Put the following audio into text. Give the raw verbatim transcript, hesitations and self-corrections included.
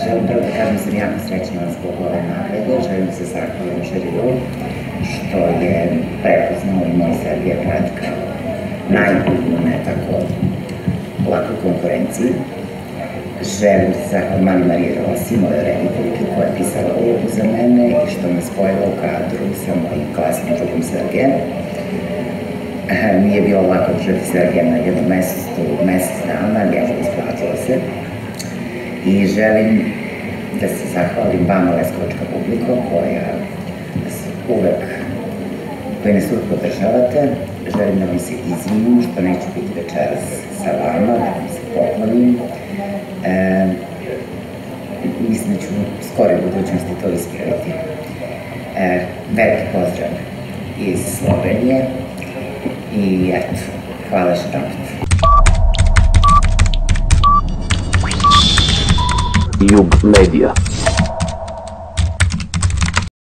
želim prvo da kažem da sam jako srećna zbog ove nagrade, želim se zahvalim žiriju što je prepoznao i moj Sergej grad kao najbolju, ne tako lako konkurenciji. Želim se zahvalim Mali Mariji Rossi, mojoj rediteljki koja je pisala ulogu za mene i što me spojila u kadru sa mojim klasnim drugom Sergejem. Nije bilo lako držati Sergeja na jednom mesecu, mesec dana, ali evo isplatilo se. I želim da se zahvalim vama, leskovačka publiko, koja nas uvek, koji nas uvek podržavate. Želim da vam se izvinim što neću biti večeras sa vama, da vam se pohvalim. Mislim da ću u skoroj budućnosti to ispraviti. Veliki pozdrav iz Slovenije i eto, hvala još jedanput. Jug Media.